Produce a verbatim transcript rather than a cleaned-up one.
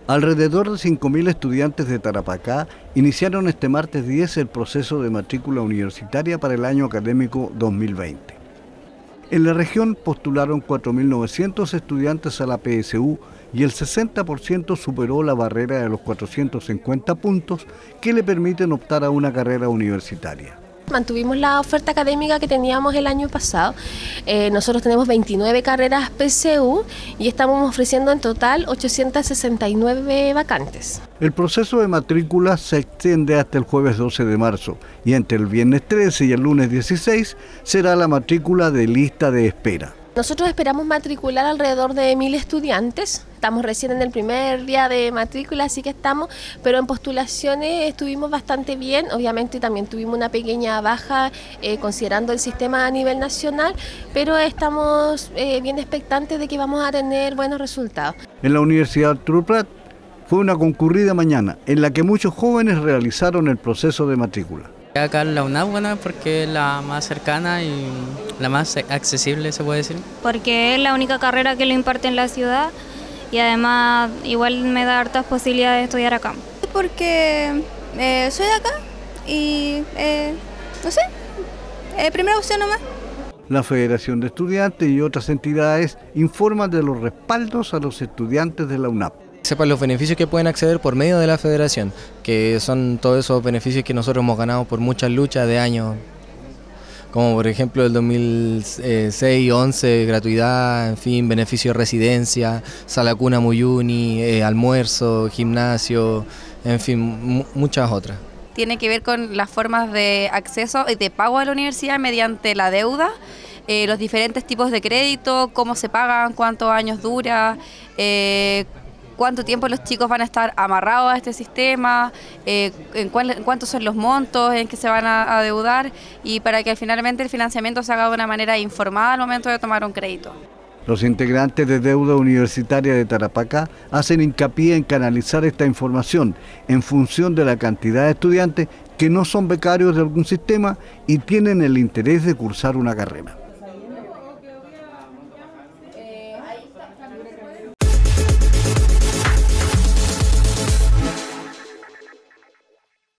Alrededor de cinco mil estudiantes de Tarapacá iniciaron este martes diez el proceso de matrícula universitaria para el año académico dos mil veinte. En la región postularon cuatro mil novecientos estudiantes a la P S U y el sesenta por ciento superó la barrera de los cuatrocientos cincuenta puntos que le permiten optar a una carrera universitaria. Mantuvimos la oferta académica que teníamos el año pasado. Eh, nosotros tenemos veintinueve carreras P S U y estamos ofreciendo en total ochocientas sesenta y nueve vacantes. El proceso de matrícula se extiende hasta el jueves doce de marzo y entre el viernes trece y el lunes dieciséis será la matrícula de lista de espera. Nosotros esperamos matricular alrededor de mil estudiantes. Estamos recién en el primer día de matrícula, así que estamos, pero en postulaciones estuvimos bastante bien. Obviamente también tuvimos una pequeña baja eh, considerando el sistema a nivel nacional, pero estamos eh, bien expectantes de que vamos a tener buenos resultados. En la Universidad Arturo Prat fue una concurrida mañana en la que muchos jóvenes realizaron el proceso de matrícula. Acá en la UNAP, bueno, porque es la más cercana y la más accesible, se puede decir. Porque es la única carrera que lo imparte en la ciudad y además igual me da hartas posibilidades de estudiar acá. Porque eh, soy de acá y eh, no sé, eh, primera opción nomás. La Federación de Estudiantes y otras entidades informan de los respaldos a los estudiantes de la UNAP. Sepan los beneficios que pueden acceder por medio de la federación, que son todos esos beneficios que nosotros hemos ganado por muchas luchas de años, como por ejemplo el dos mil seis once, gratuidad, en fin, beneficio de residencia, sala cuna Muyuni, eh, almuerzo, gimnasio, en fin, muchas otras. Tiene que ver con las formas de acceso y de pago a la universidad mediante la deuda, eh, los diferentes tipos de crédito, cómo se pagan, cuántos años dura, eh, cuánto tiempo los chicos van a estar amarrados a este sistema, eh, en, cuál, en cuántos son los montos en que se van a adeudar y para que finalmente el financiamiento se haga de una manera informada al momento de tomar un crédito. Los integrantes de Deuda Universitaria de Tarapacá hacen hincapié en canalizar esta información en función de la cantidad de estudiantes que no son becarios de algún sistema y tienen el interés de cursar una carrera.